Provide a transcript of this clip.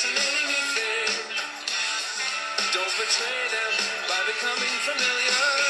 fascinating you think. Don't betray them by becoming familiar.